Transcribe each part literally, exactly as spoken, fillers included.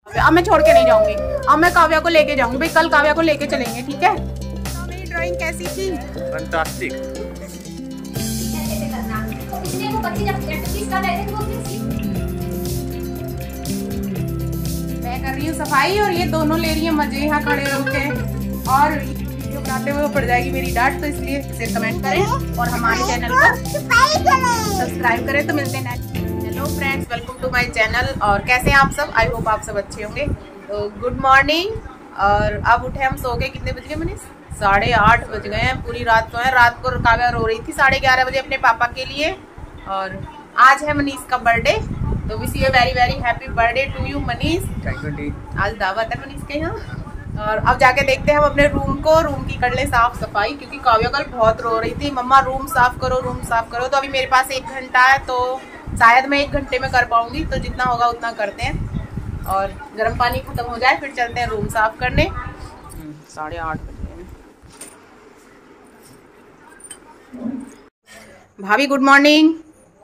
अब मैं छोड़ के नहीं जाऊंगी, अब मैं काव्या को लेके जाऊंगी भाई, कल काव्या को लेके चलेंगे, ठीक है। तो मेरी ड्राइंग कैसी थी? फैंटास्टिक। मैं कर रही हूँ सफाई और ये दोनों ले रही है मजे यहाँ खड़े होके, और वीडियो बनाते हुए पड़ जाएगी मेरी डांट, तो इसलिए इसे कमेंट करें और हमारे चैनल को सब्सक्राइब करें। तो मिलते हैं। Hello friends, welcome to my channel. और कैसे हैं आप सब? आई होप आप सब अच्छे होंगे। तो गुड मॉर्निंग। और अब उठे हम सो के, कितने बज गए मनीष? साढ़े आठ बज गए हैं। पूरी रात सोए। रात को काव्या रो रही थी साढ़े ग्यारह बजे अपने पापा के लिए। और आज है मनीष का बर्थडे, तो wish you very very happy birthday to you Manish. आज दावत है मनीष के यहाँ। और अब जाके देखते हैं हम अपने रूम को, रूम की कर ले साफ सफाई, क्योंकि काव्या कल बहुत रो रही थी, मम्मा रूम साफ करो रूम साफ करो। तो अभी मेरे पास एक घंटा है, तो शायद मैं एक घंटे में कर पाऊंगी, तो जितना होगा उतना करते हैं। और गर्म पानी खत्म हो जाए फिर चलते हैं रूम साफ करने। साढ़े आठ बजे हैं। भाभी गुड मॉर्निंग।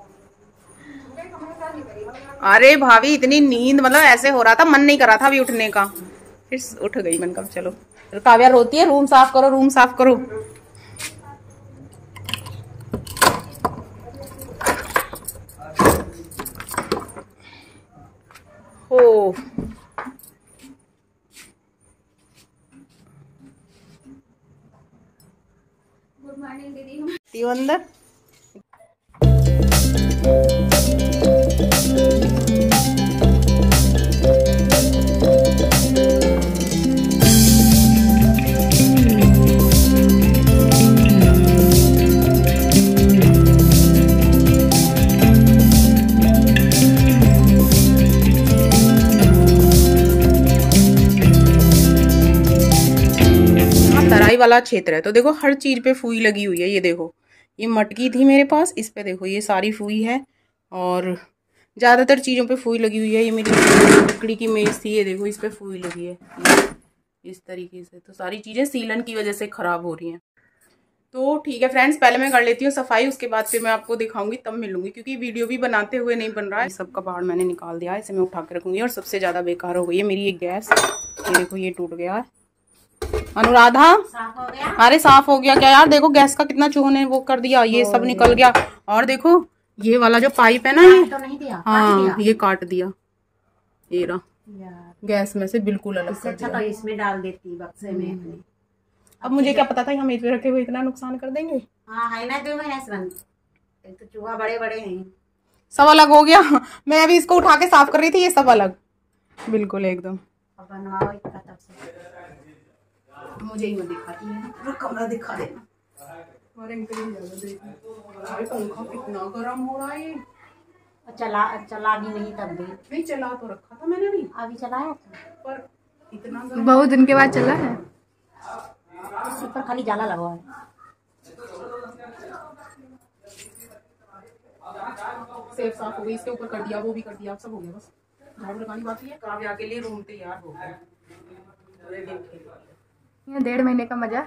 अरे भाभी इतनी नींद, मतलब ऐसे हो रहा था, मन नहीं कर रहा था अभी उठने का, फिर उठ गई। मन कब चलो। काव्या रोती है रूम साफ करो रूम साफ करो। ओ गुड मॉर्निंग दीदी। अंदर वाला क्षेत्र है, तो देखो हर चीज पे फुई लगी हुई है। ये देखो, ये मटकी थी मेरे पास, इस पे देखो ये सारी फुई है, और ज्यादातर चीजों पे फुई लगी हुई है। ये मेरी लकड़ी की मेज थी, ये देखो इस पे फुई लगी है इस तरीके से। तो सारी चीजें सीलन की वजह से खराब हो रही हैं। तो ठीक है फ्रेंड्स, पहले मैं कर लेती हूँ सफाई, उसके बाद फिर मैं आपको दिखाऊंगी, तब मिलूंगी, क्योंकि वीडियो भी बनाते हुए नहीं बन रहा है। सब कबाड़ मैंने निकाल दिया है, इसे मैं उठा के रखूंगी। और सबसे ज्यादा बेकार हो गई है मेरी ये गैस। ये देखो ये टूट गया है। अनुराधा साफ हो गया? अरे साफ हो गया क्या यार, देखो गैस का कितना चूहों ने वो कर दिया, ये सब निकल गया। और देखो ये वाला जो पाइप है ना, ये तो नहीं दिया, हाँ दिया। ये काट दिया, ये रहा गैस में से बिल्कुल अलग कर दिया। तो इसमें डाल देती बक्से में। अब मुझे क्या पता था हम मेज पे रखे हुए इतना नुकसान कर देंगे। हाँ है ना, तो चूहा बड़े बड़े हैं। सब अलग हो गया। मैं अभी इसको उठा के साफ कर रही थी, ये सब अलग बिल्कुल एकदम। बनवाओ इसका तब से। मुझे ही दिखाती है, कमरा दिखा देना। पंखा कितना गर्म हो रहा है। चला चला भी नहीं, तब भी नहीं चला तो रखा था मैंने, भी अभी चलाया था, पर इतना बहुत दिन के बाद चला है। ऊपर खाली जाला लगा है। सेफ साफ हो गई, इसके ऊपर कर दिया, वो भी कर दिया, सब हो गया। बस झाड़ू लगानी बाकी है। काव्या के लिए रूम तैयार हो गया। ये डेढ़ महीने का मजा।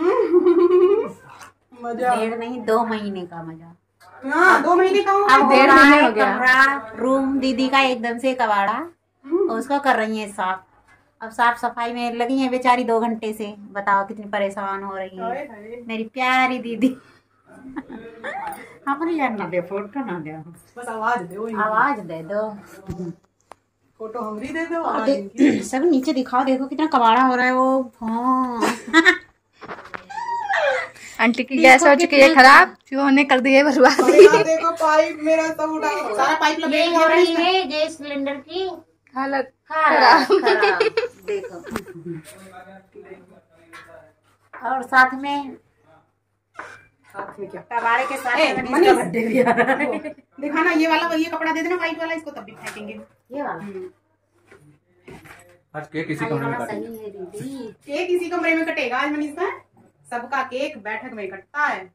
मजा डेढ़ नहीं, दो महीने का मजा। हाँ, दो महीने का हो, अब डेढ़ महीने हो गया। कमरा रूम दीदी का एकदम से कबाड़ा, उसको कर रही है साफ। अब साफ सफाई में लगी है बेचारी दो घंटे से। बताओ कितनी परेशान हो रही है मेरी प्यारी दीदी। अपनी जानना दे, फोटो ना दे, बस आवाज दे, आवाज दे दो, फोटो हमरी दे दो। सब नीचे दिखाओ, देखो कितना कबाड़ा हो रहा है वो। हाँ। आंटी की गैस हो चुकी है खराब, चूहों ने कर दी है बर्बादी। देखो पाइप मेरा सब उठा, सारा पाइप लपेट हो रही है। गैस सिलेंडर की हालत खराब खराब देखो। और साथ में साथ में क्या, कबाड़े के साथ में बर्थडे भी आ रहा है। दिखाना ये वाला, ये कपड़ा दे देना व्हाइट वाला, इसको तब भी फेंकेंगे। ये वाला आज केक किसी कमरे में सही है दीदी, केक किसी कमरे में कटेगा आज मनीष का। सबका केक बैठक में कटता है,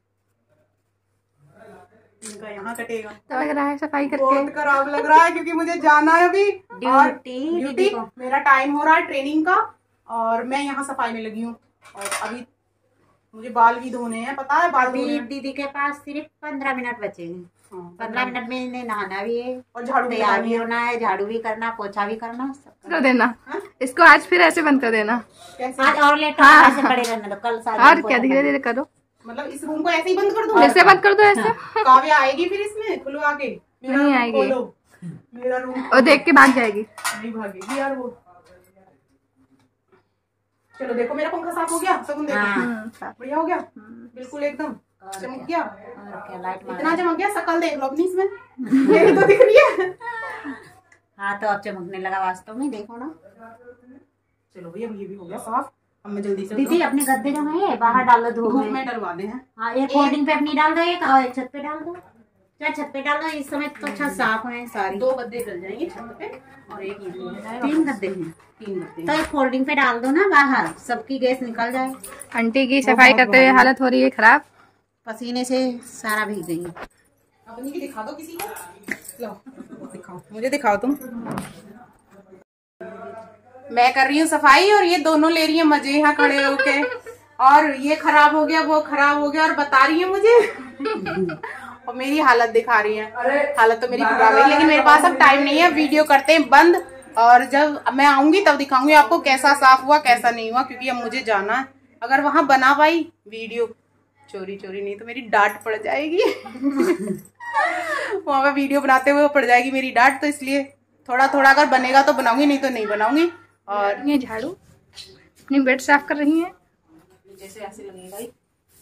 इनका यहाँ कटेगा। तो लग रहा है सफाई करके बहुत खराब लग रहा है, क्योंकि मुझे जाना है अभी ड्यूटी। ड्यूटी मेरा टाइम हो रहा है ट्रेनिंग का, और मैं यहाँ सफाई में लगी हूँ। और अभी मुझे बाल भी धोने हैं, पता है बाल धोने अभी हैं। दीदी के पास सिर्फ पंद्रह मिनट बचे हैं। हाँ, पंद्रह मिनट में इन्हें नहाना भी है और झाड़ू भी तैयार लगानी भी है। होना है, झाड़ू भी करना, पोछा भी करना, सब करना। कर देना हाँ? इसको आज फिर ऐसे बंद कर देना। कैसे? आज और लेट हाँ। ऐसे पड़े रहने दो, कल सारा और दिन क्या पोछा धीरे करना। धीरे करो, मतलब इस रूम को ऐसे ही बंद कर दूं? ऐसे बंद कर दो ऐसे। काव्या आएगी फिर इसमें खुलवा के? मेरा नहीं रूम आएगी। खोलो, मेरा रूम और देख के भाग जाएगी। नहीं भागेगी यार वो। चलो देखो मेरा पंखा साफ हो गया, सगुन देखो। हाँ। बढ़िया हो गया, बिल्कुल एकदम चमक गया। और क्या लाइट मार इतना चमक गया, शकल देख लो अपनी इसमें। मेरी तो दिख रही है। हाँ तो अब चमकने लगा वास्तव में, देखो ना। चलो भैया ये भी हो गया साफ। अब मैं जल्दी से दीदी अपने गद्दे जो है बाहर डाल दो धूप धूप में। में डलवा दे हैं। हाँ एक होल्डिंग पे अपनी डाल दो, एक और एक छत पे डाल दो। क्या छत पे डाल दो, इस समय तो अच्छा साफ है सारी। दो गद्दे डल जाएंगे छत पे और एक यहाँ तीन गद्दे हैं तीन गद्दे। तो एक फोल्डिंग पे डाल दो ना बाहर, सबकी गैस निकल जाए। आंटी की सफाई करते हुए हालत हो रही है खराब। पसीने से सारा भीग गई। अपनी की दिखा दो किसी को। लो दिखाओ, मुझे दिखाओ तुम। मैं कर रही हूँ सफाई और ये दोनों ले रही है मजे यहाँ खड़े होके। और ये खराब हो गया, वो खराब हो गया और बता रही है मुझे। और मेरी हालत दिखा रही है। हालत तो मेरी खराब है, लेकिन मेरे पास अब टाइम नहीं है। वीडियो करते हैं बंद, और जब मैं आऊंगी तब दिखाऊंगी आपको कैसा साफ हुआ कैसा नहीं हुआ, क्योंकि अब मुझे जाना है। अगर वहां बना पाई वीडियो चोरी चोरी, नहीं तो मेरी डांट पड़ जाएगी। वहां पे वीडियो बनाते हुए पड़ जाएगी मेरी डांट, तो इसलिए थोड़ा थोड़ा अगर बनेगा तो बनाऊंगी, नहीं तो नहीं बनाऊंगी। और ये झाड़ू अपनी बेड साफ कर रही है। जैसे ऐसे लगेगा ही।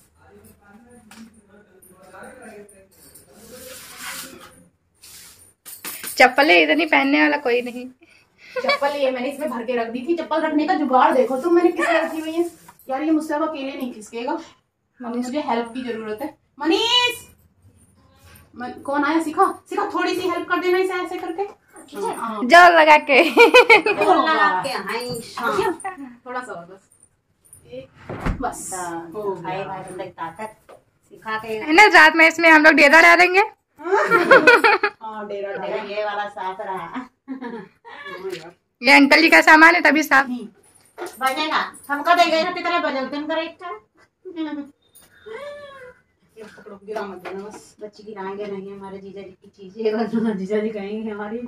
चप्पलें इतनी पहनने वाला कोई नहीं। चप्पल ये मैंने इसमें भर के रख दी थी। चप्पल रखने का जुगाड़ देखो तुम, मैंने किस तरह रखी हुई है यार। ये मुझसे अब अकेले नहीं खिसकेगा, अब मुझे हेल्प की जरूरत है। मनीष मन, कौन आया? सिखा सिखा, थोड़ी सी हेल्प कर देना इसे ऐसे करके। हाँ, जोर लगा के। लगा के हाय शाम। थोड़ा सा और बस, एक बस हो गया। हाय भाई तुम ताकत सिखा के। है ना, रात में इसमें हम लोग डेरा डालेंगे। हाँ डेरा मेरा डाला। ये वाला साफ रहा। ये अंकल जी का सामान है तभी साफ। बजेगा हमको देगा ना कितना बजल तुम करे एक ये पकड़ो, गिरा मत देना बस। बच्ची गिराएंगे नहीं, हमारे जीजा जी की चीजें बस जीजा जी कहेंगे हमारी।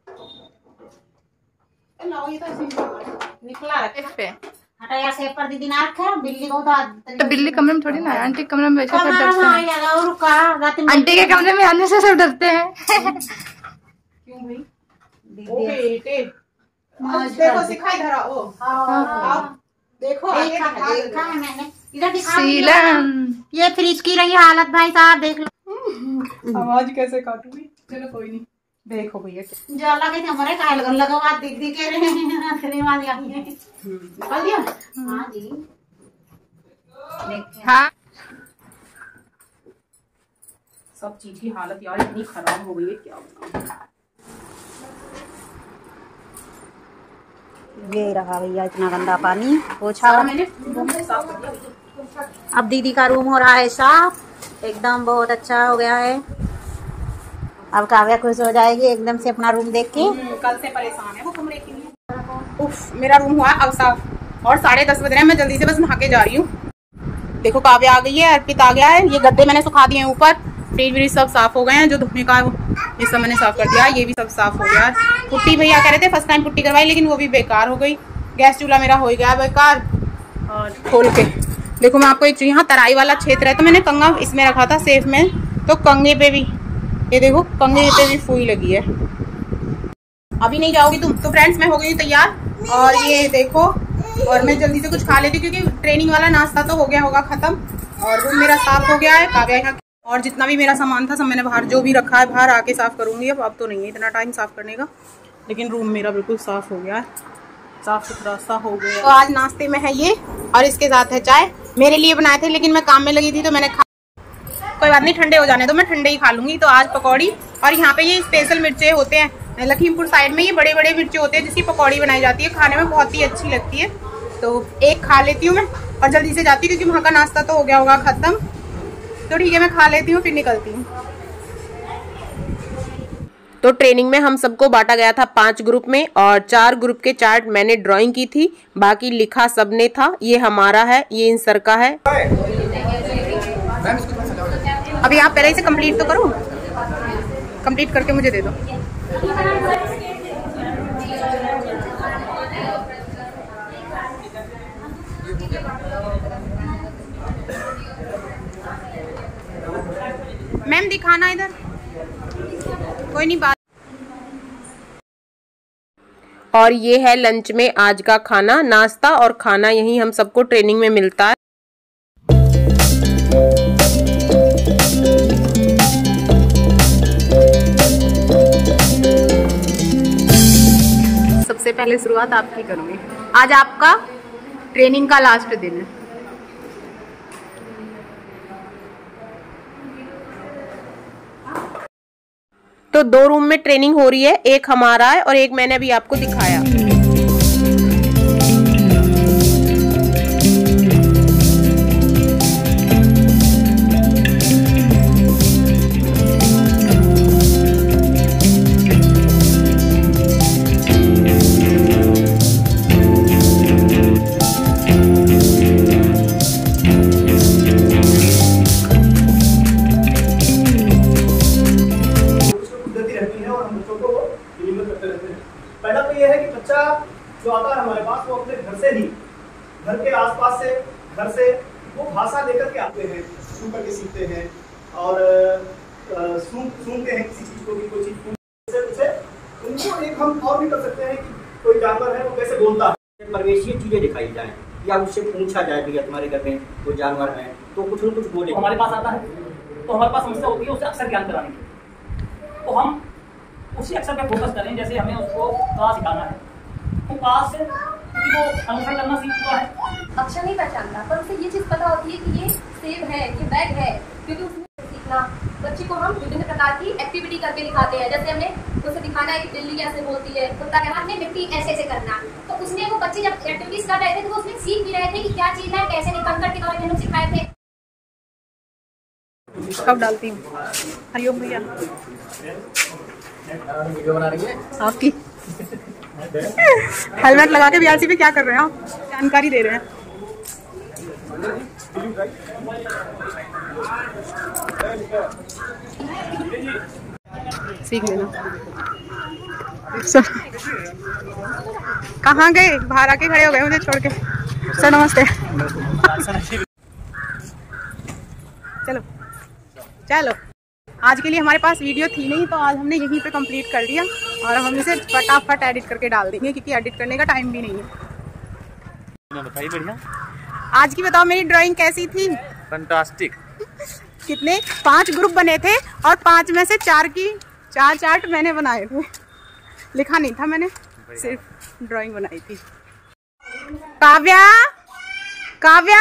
लाओ ये तो ऐसे ही निकला रखे। इस पे हटा यार सेब पर दीदी ना रखे, बिल्ली को तो तो बिल्ली कमरे में थोड़ी ना है। आंटी के कमरे में वैसे सब डरते हाँ हैं। यार रुका रात में आंटी के कमरे में आने से सब डरते हैं। क्यों भाई? ओ दीदी बेटे, मौज देखो कर- सिखा इधर आओ। हाँ आओ देखो, आगे देखा दिखा है दे। देखा है मैंने। इधर दिखा सीलम ये फ्रिज की रही हालत भाई साहब, देख लो। आवाज कैसे काटूंगी? चलो कोई नहीं, देखो भैया जो लगे थे हमारे कायल कर लगा बात दीदी कह रहे हैं हंसने वाली आई है। निकाल दिया। हाँ जी देखते हैं। हाँ सब चीज की हालत यार इतनी खराब हो गई है, क्या बताऊं। ये रहा भैया इतना गंदा पानी पोछा। सारा मैंने साफ कर दिया। अब दीदी का रूम हो रहा है साफ, एकदम बहुत अच्छा हो गया है। अब काव्या खुश हो जाएगी एकदम से अपना रूम देख के। हम्म, कल से परेशान है वो कमरे के लिए। उफ, मेरा रूम हुआ अब साफ, और साढ़े दस बज रहे हैं। मैं जल्दी से बस नहा के जा रही हूँ। देखो काव्या आ गई है, अर्पित आ गया है। ये गद्दे मैंने सुखा दिए हैं ऊपर, फ्रिज व्रिज सब साफ हो गए हैं। जो धोने का है वो ये सब मैंने साफ कर दिया। ये भी सब साफ हो गया है। पुट्टी भैया कह रहे थे फर्स्ट टाइम पुट्टी करवाई, लेकिन वो भी बेकार हो गई। गैस चूल्हा मेरा हो गया बेकार। और खोल के देखो, मैं आपको एक यहाँ तराई वाला क्षेत्र है, तो मैंने कंगा इसमें रखा था सेफ में, तो कंगे पे भी ये देखो, कंगे पे भी फुई लगी है। अभी नहीं जाओगी तुम तो। फ्रेंड्स मैं हो गई तैयार, और ये देखो, और मैं जल्दी से कुछ खा लेती हूँ क्योंकि ट्रेनिंग वाला नाश्ता तो हो गया होगा खत्म, और रूम मेरा साफ हो गया है। काव्या यहाँ, और जितना भी मेरा सामान था सब मैंने बाहर जो भी रखा है बाहर आके साफ करूंगी। अब अब तो नहीं है इतना टाइम साफ करने का, लेकिन रूम मेरा बिल्कुल साफ हो गया है, साफ सुथरा सा हो गया। तो आज नाश्ते में है ये, और इसके साथ है चाय। मेरे लिए बनाए थे लेकिन मैं काम में लगी थी तो मैंने खा, कोई बात नहीं, ठंडे हो जाने दो, मैं ठंडे ही खा लूंगी। तो आज पकौड़ी, और यहाँ पे ये स्पेशल मिर्चे होते हैं लखीमपुर साइड में, ये बड़े बड़े मिर्चे होते हैं जिसकी पकौड़ी बनाई जाती है, खाने में बहुत ही अच्छी लगती है। तो एक खा लेती हूँ मैं और जल्दी से जाती हूँ क्योंकि वहाँ का नाश्ता तो हो गया होगा खत्म। तो ठीक है, मैं खा लेती हूँ फिर निकलती हूँ। तो ट्रेनिंग में हम सबको बांटा गया था पांच ग्रुप में और चार ग्रुप के चार्ट मैंने ड्राइंग की थी, बाकी लिखा सबने था। ये हमारा है, ये इन सर का है। अभी आप पहले इसे कंप्लीट तो करो, कंप्लीट करके मुझे दे दो। मैम दिखाना इधर, कोई नहीं बात। और ये है लंच में आज का खाना, नाश्ता और खाना यही हम सबको ट्रेनिंग में मिलता है। सबसे पहले शुरुआत आपकी करूंगी। आज आपका ट्रेनिंग का लास्ट दिन है। तो दो रूम में ट्रेनिंग हो रही है, एक हमारा है और एक मैंने अभी आपको दिखाया। पहला तो ये है कि बच्चा जो आता है हमारे पास वो अपने घर से ही, घर के आसपास से, घर से वो भाषा लेकर के आते हैं, सुन करके सीखते हैं और सुन सुनते हैं किसी चीज को भी, कोई चीज उसे उनको एक हम और भी कर सकते हैं कि कोई जानवर है वो कैसे बोलता है। परिवेशीय चीजें दिखाई जाए या उससे पूछा जाए भैया तुम्हारे घर में कोई जानवर है तो कुछ न कुछ बोले। हमारे पास आता है तो हमारे पास समस्या होती है उसे अक्सर ज्ञान कराने की, तो हम उसी अक्षर पे फोकस करें। जैसे हमें उसको का सिखाना है तो का से वो अनुसरण करना सीख चुका है, अक्षर नहीं पहचानता पर उसे ये चीज पता होती है कि ये सेब है, ये बैग है, क्योंकि उसने सीखना। बच्चे को हम विभिन्न प्रकार की एक्टिविटी करके दिखाते हैं। जैसे हमने उसे दिखाना है कि बिल्ली कैसे बोलती है, कुत्ता कहना, हमने मिट्टी ऐसे ऐसे करना। तो उसमें वो बच्चे जब एक्टिविटीज कर रहे थे तो वो उसमें सीख भी रहे थे कि क्या चीज है, कैसे नहीं। कंकड़ के द्वारा हमने सिखाए थे। कब डालती हूँ हरिओम भैया वीडियो बना रही है आपकी। हेलमेट लगा के बीआरसी पे क्या कर रहे हैं आप? जानकारी दे रहे हैं। सीख लेना। कहाँ गए? बाहर आके खड़े हो गए मुझे छोड़ के। सर नमस्ते। चलो चलो, आज के लिए हमारे पास वीडियो थी नहीं तो आज हमने यहीं पे कंप्लीट कर दिया और हम इसे फटाफट एडिट करके डाल देंगे क्योंकि एडिट करने का टाइम भी नहीं है। बताइए बढ़िया। आज की बताओ मेरी ड्राइंग कैसी थी? फैंटास्टिक। कितने? पांच ग्रुप बने थे और पांच में से चार की चार चार्ट मैंने बनाए थे। लिखा नहीं था मैंने, सिर्फ ड्राइंग बनाई थी। काव्या, काव्या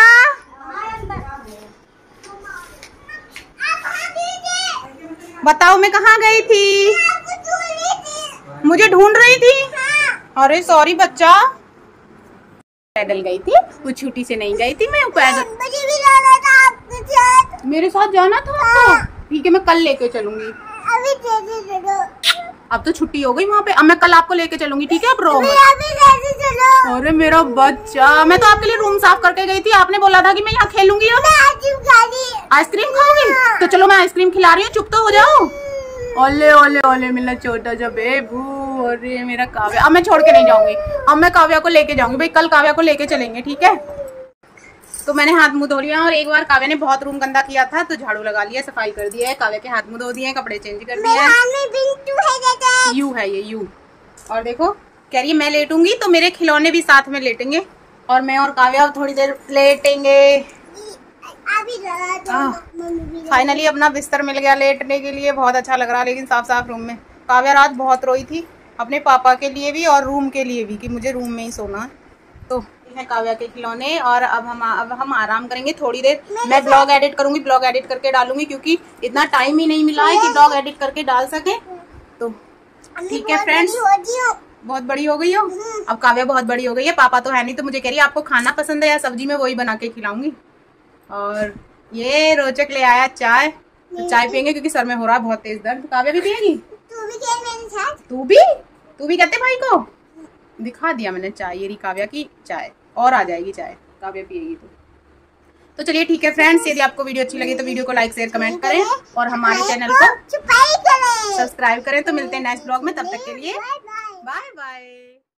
बताओ मैं कहाँ गई थी? मुझे ढूंढ रही थी? अरे सॉरी बच्चा, पैदल गई थी, कुछ छुट्टी से नहीं गई थी मैं पैदल। मुझे भी जाना था आपके साथ। मेरे साथ जाना था आपको? ठीक है मैं कल लेके चलूंगी। अभी कैसे चलो? अब तो छुट्टी हो गई वहाँ पे। अब मैं कल आपको लेके चलूंगी, ठीक है? आप रो मत। अभी कैसे चलो? अरे मेरा बच्चा, मैं तो आपके लिए रूम साफ करके गई थी। आपने बोला था कि मैं यहाँ खेलूंगी। आइसक्रीम खाओगी? तो चलो मैं आइसक्रीम खिला रही हूँ, चुप तो हो जाओ। ओले ओले ओले मेरा छोटा सा बेबू। अरे मेरा काव्या, अब मैं छोड़ के नहीं जाऊंगी। अब मैं काव्या को लेके जाऊंगी भाई, कल काव्या को लेके चलेंगे, ठीक है? तो मैंने हाथ मुंह धो लिया और एक बार काव्या ने बहुत रूम गंदा किया था तो झाड़ू लगा लिया, सफाई कर दिया है। काव्या के हाथ मुंह धो दिए, कपड़े चेंज कर दिए हैं। यू है ये, यू। और देखो कह रही है मैं लेटूंगी तो मेरे खिलौने भी साथ में लेटेंगे और मैं और काव्या थोड़ी देर लेटेंगे। फाइनली अपना बिस्तर मिल गया लेटने के लिए, बहुत अच्छा लग रहा है लेकिन साफ साफ रूम में। काव्या रात बहुत रोई थी अपने पापा के लिए भी और रूम के लिए भी कि मुझे रूम में ही सोना है। तो है काव्या के खिलौने और अब हम अब हम आराम करेंगे थोड़ी देर। मैं ब्लॉग एडिट करूंगी, ब्लॉग एडिट करके डालूंगी क्योंकि इतना टाइम ही नहीं मिला है कि ब्लॉग एडिट करके डाल सके। तो ठीक है फ्रेंड्स, बहुत बड़ी हो गई हो अब काव्या, बहुत बड़ी हो गई है। पापा तो है नहीं तो मुझे कह रही है आपको खाना पसंद है या सब्जी में वही बना के खिलाऊंगी। और ये रोचक ले आया चाय, तो चाय पियेंगे क्योंकि सर में हो रहा है बहुत तेज दर्द। काव्या भी पियेगी? तू भी तू भी कहते भाई को दिखा दिया मैंने चाय। ये रही काव्या की चाय, और आ जाएगी चाय, काव्या पिएगी तो तो चलिए ठीक है फ्रेंड्स, यदि आपको वीडियो अच्छी लगी तो वीडियो को लाइक शेयर कमेंट करें और हमारे चैनल को सब्सक्राइब करें। तो मिलते हैं नेक्स्ट ब्लॉग में, तब तक के लिए बाय बाय।